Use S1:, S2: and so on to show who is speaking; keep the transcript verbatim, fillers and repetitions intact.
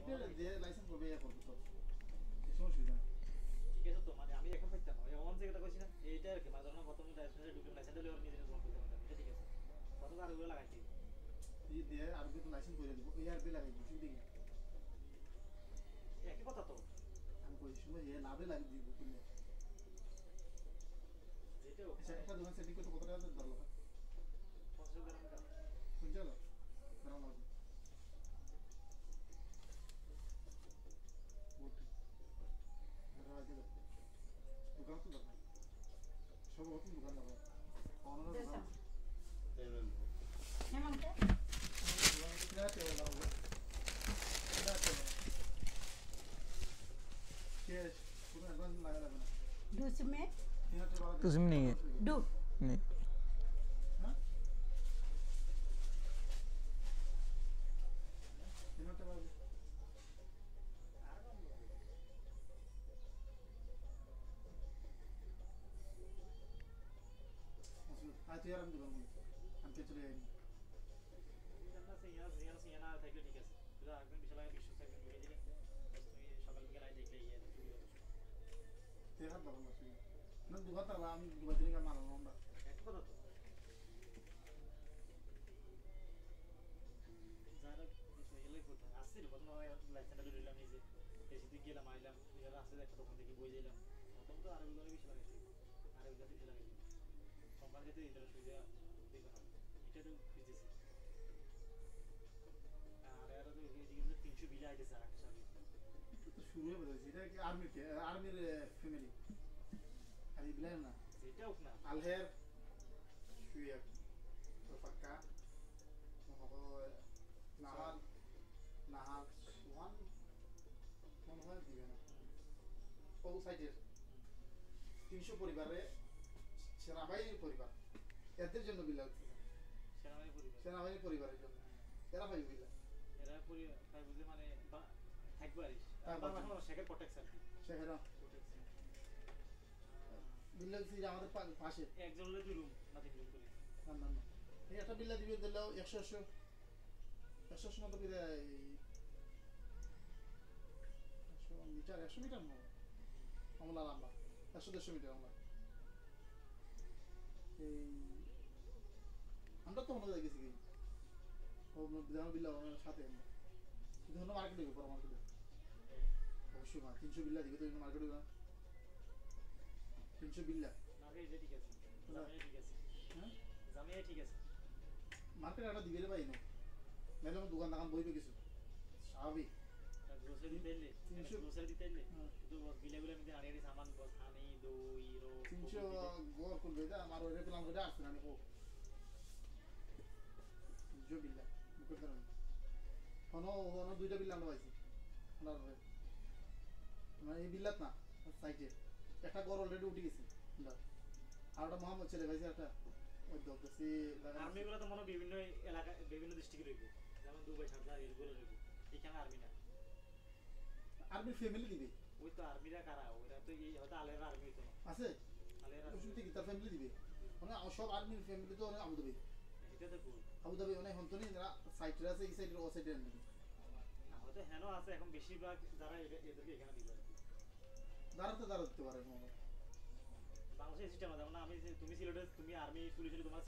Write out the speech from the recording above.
S1: এটা যে লাইসেন্স করবে ইয়া করবে তো এই সমস্যা না
S2: ঠিক আছে তো মানে আমি এখন পাইতাম না ওই যেটা কইছি না এইটা আর কি মানে ধরুন প্রথম লাইসেন্সে ঢুকে লাইসেন্স হলে ওর নিজে জমা করতে পারতাম এটা ঠিক আছে প্রথম আর ওগুলো লাগাইছি
S1: এই দিয়ে আরবি তো লাইসেন্স করে দিব এই আরবি লাগাই বুঝুন দেখি
S2: একই কথা তো
S1: আমি কই সময় এ লাভে লাগিয়ে দিব কিনে
S2: যেটা
S1: আচ্ছা একটা দোকান সেটিং করতে কত টাকা ধরলো
S2: পঞ্চাশ গ্রাম দাম
S1: কোন জায়গা গ্রাম লাগবে ওকে ধরা আছে দোকান তো দোকান সব নতুন দোকান লাগাবো অনলাইন দোকান
S3: হেমন্ত
S1: কিনা তেল লাগাবো কিনা তেল कैश पूरा एडवांस लगा लगा ना
S3: दूस में
S1: यहाँ पे बात
S4: उसमें नहीं है
S3: डू
S4: नहीं
S1: हाँ यहाँ पे बात आज यार हम दुकान में हम पे चले आएंगे
S2: জানা সে ইয়ার জিয়ার সে না থাকলে ঠিক আছে তুই একদম বিশাল আগে বিশ্ব সাইকেল ঘুরে দিলে তুমি সকাল বিকেল আই দেখলে ইয়ে
S1: तेरा बाबा मत ना दुकान तक हम दुकान चलेगा मालूम होगा
S2: এক কথা তো যারা এলে করতে আসছিল প্রথম লাইসেন্সটা দিলাম নিজে এসে দিকে গেলাম আইলাম এর রাস্তায় একটা দোকান থেকে বই দিলাম প্রথম তো আরবি করে বেশি লাগাইছি আরবি করে বেশি লাগাইছি কোম্পানি যেতে ইন্টার সুবিধা দিবে না এটা তো খুঁজেছি আর এর তো এদিকে তিনশো বিলে আইতেছে আর একটা
S1: तो शुरू में बताइए इधर की आर्मी के आर्मी फैमिली अभी बिलान ना
S2: সেটা হোক না
S1: अलहेर शुया तो फक्का तो नहाल नहाल वन वन वन दिवे ना ও সাইডের তিনশো পরিবারে সেনাবাহিনীর পরিবার এদের জন্য বিলা হচ্ছে
S2: সেনাবাহিনী পরিবার
S1: সেনাবাহিনীর পরিবারের জন্য এরা ভাই বিলা
S2: এরা পরিবার তাই বুঝে মানে থাকবে আর
S1: হ্যাঁ,
S2: তার মানে শেখের প্রোটেকশন
S1: সেহেরা
S2: প্রোটেকশন
S1: বিল্লা হচ্ছে যে আমাদের পা- পাশে
S2: একজন হলে দুই রুম না তিন রুম করে
S1: না না না এই একটা বিল্লা দিবে দিলেও একশো একশো একশো একশো মতো বিলে একশো মিটার একশো মিটার নয় আমলা লম্বা একশো দেড়শো মিটার আমরা এই আমরা তো মনে গেছি কি ও বিধান বিল্লা আমার সাথে আমরা কিন্তু হলো মার্কেট দিবে বড় মার্কেটে অবশ্যই মা তিনশো বিল্লা দিবে তো মার্কেট দিবে না তিনশো বিল্লা
S2: না রে এটা ঠিক আছে জামিয়া ঠিক আছে
S1: হ্যাঁ
S2: জামিয়া ঠিক আছে
S1: মার্কেট একটা দিবে রে ভাই না মেলে আমার দোকান দোকান বইবে কিছু স্বাভাবিক
S2: গ্রোসারি দিতে এলে
S1: তিনশো
S2: গ্রোসারি দিতে এলে
S1: হ্যাঁ।
S2: তো বিলে বিলে মধ্যে আড়াই সামান বস হানি দই রো
S1: তিনশো গোর করবে যা আমার ওইটা পেলাম ওইটা আসছে না আমি ও তিনশো বিল্লা মুখের কারণে হনো হনো দুইটা বিল্লা আমরা পাইছি ওনার মানে এই বিল্লাত না সাইডে একটা গড় অলরেডি উঠে গেছে আমরা আর ওটা মোহাম্মদ ছেলে পাইছে একটা ওই দোকানে
S2: আর্মি গুলো তো মনে বিভিন্ন এলাকা বিভিন্ন ডিস্ট্রিক্টে রইবে যেমন দুবাই সারদা এগুলো রইবে এখানে আর্মি না
S1: আর্মি ফ্যামিলি দিবে
S2: ওই তো আর্মিরা কারা ওরা তো এই হয়তো আলেরা আর্মি হইতো না
S1: আছে
S2: আলেরা
S1: ওষুধ থেকে তার ফ্যামিলি দিবে মানে সব আর্মির ফ্যামিলি তো অনেক আবু ধাবি
S2: এটা তো ভুল
S1: আবু ধাবি অনেক হন্তনি যারা সাইডে আছে এই সাইডের ও সাইডে আনবে
S2: না, হয়তো হেন আছে এখন বেশিরভাগ যারা এদের- এদেরকে এখানে দিবে আর কি।
S1: দাঁড়াতে দাঁড়াতে পারে মনে হয়।
S2: বাংলাদেশের সিস্টেম আছে যেমন আমি যে- তুমি সিলেটে তুমি আর্মি পুলিশ তোমার